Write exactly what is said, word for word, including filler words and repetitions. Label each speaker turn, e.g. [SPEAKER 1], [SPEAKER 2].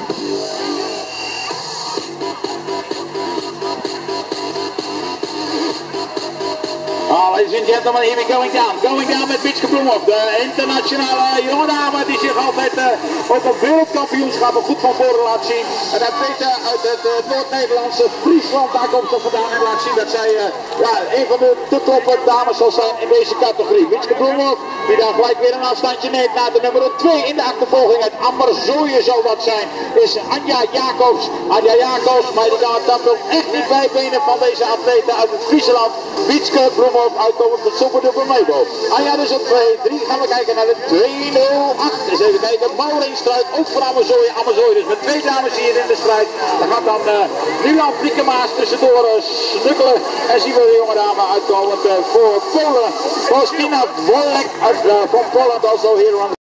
[SPEAKER 1] Oh, ladies and gentlemen, here we going down. Going down met Wietske Bloemhoff, de internationale jonge dame die zich altijd uh, op een wereldkampioenschap goed van voren laat zien. En dat weet uh, uit het uh, Noord-Nederlandse Friesland, daar komt ze vandaan en laat zien dat zij uh, ja, een van de te toppe dames zal zijn in deze categorie. Wietske Bloemhoff, die dan gelijk weer een afstandje neemt naar de nummer twee in de achtervolging. Het Ammerzooien zal dat zijn, is Anja Jacobs. Anja Jacobs, maar die gaat dat wil echt niet bijbenen van deze atleten uit het Friesland. Wietske Bloemhoff uitkomend van Superduper Mebo. Anja dus op twee drie. Gaan we kijken naar de twee nul acht. Eens even kijken. Maureen strijd ook voor Ammerzooien. Ammerzooien dus met twee dames hier in de strijd. Dan gaat dan uh, Nuland Piekemaas tussendoor uh, snukkelen. En zien we de jonge dame uitkomend uh, voor Polen. Faustina Wolek uit uh, van Poland also hier on